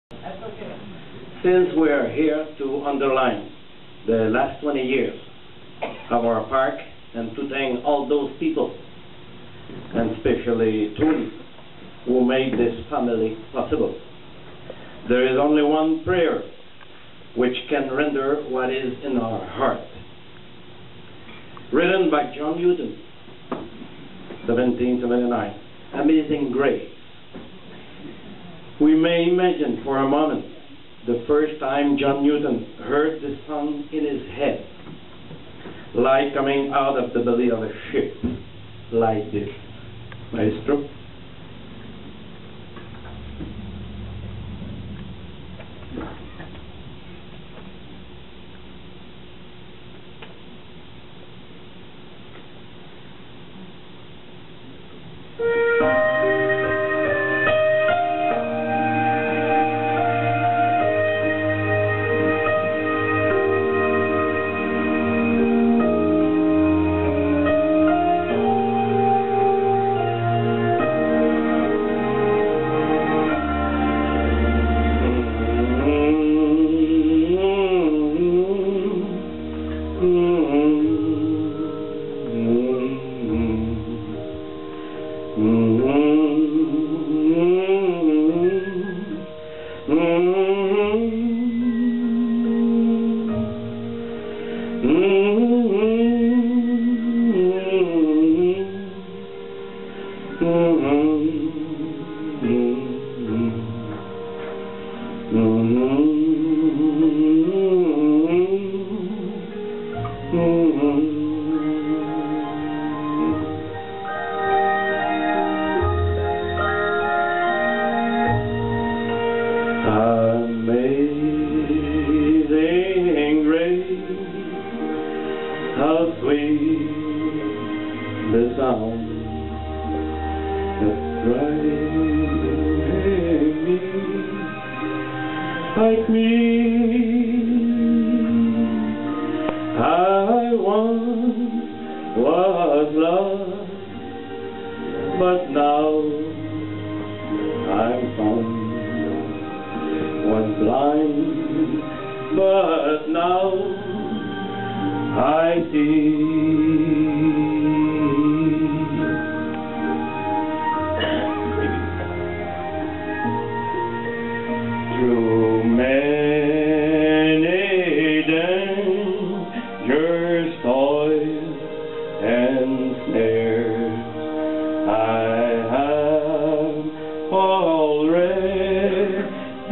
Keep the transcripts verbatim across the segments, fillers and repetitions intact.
Since we are here to underline the last twenty years of our park and to thank all those people, and especially Tony, who made this family possible, there is only one prayer which can render what is in our heart. Written by John Newton, seventeen seventy-nine, Amazing Grace. We may imagine for a moment the first time John Newton heard the song in his head, like coming out of the belly of a ship, like this. Maestro? Amazing grace, how sweet the sound that saved me, like me. I once was lost, but now I'm found. Was blind, but now I see. Through many dangers, toils, and snares, I have already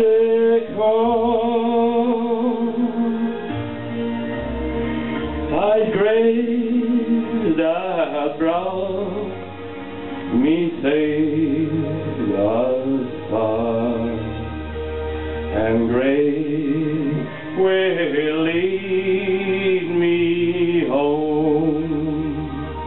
Thy grace that brought me safe thus far, and grace will lead me home.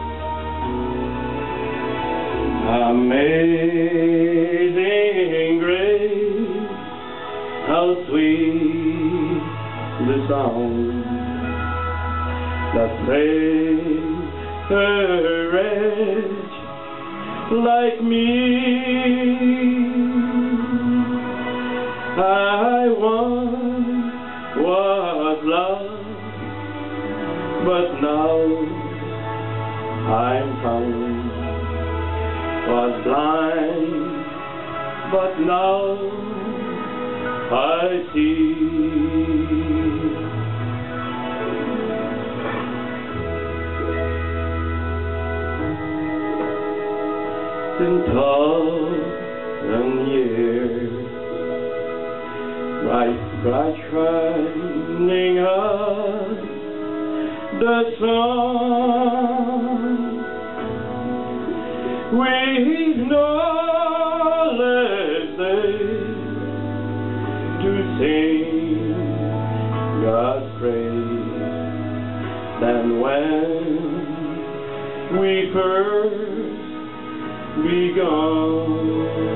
Amazing grace, how sweet the sound that saved a wretch like me. I once was lost, but now I'm found. Was blind, but now I see. In thousand years, bright, bright shining up the sun, with knowledge to sing God's praise, than when we first begun.